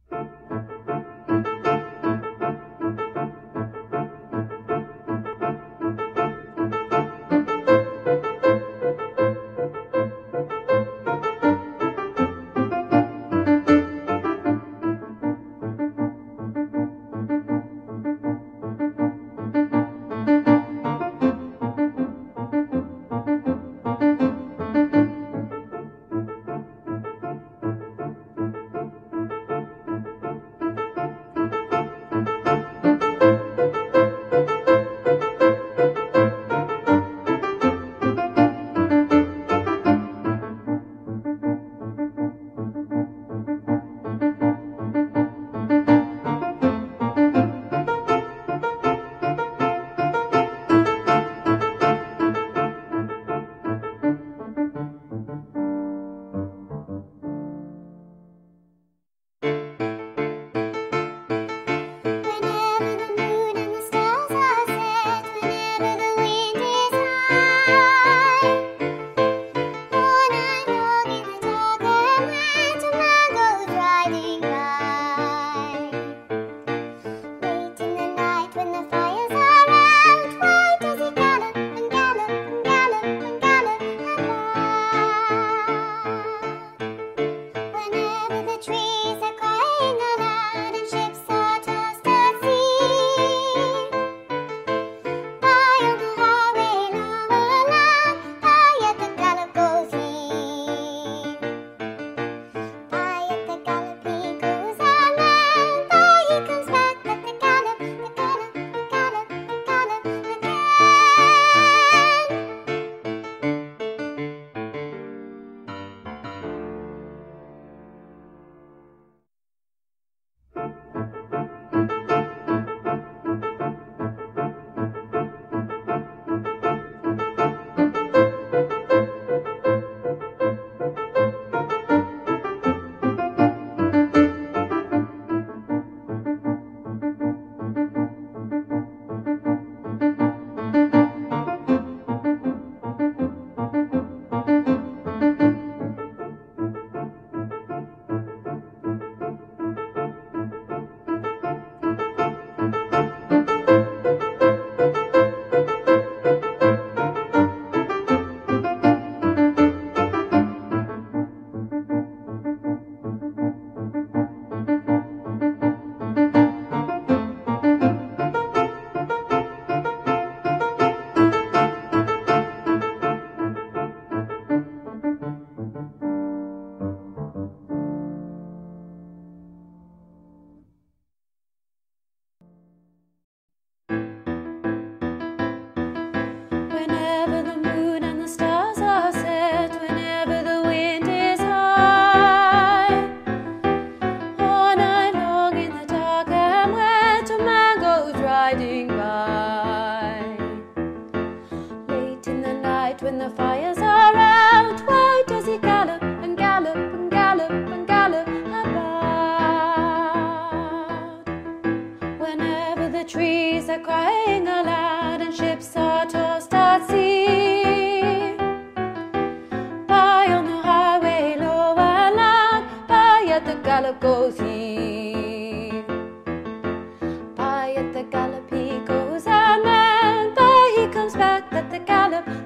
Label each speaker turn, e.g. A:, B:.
A: when the fires are out, why does he gallop and gallop and gallop and gallop about? Whenever the trees are crying aloud and ships are tossed at sea, by on the highway low and loud, by at the gallop goes he. By at the gallop he goes, and then by he comes back at the gallop.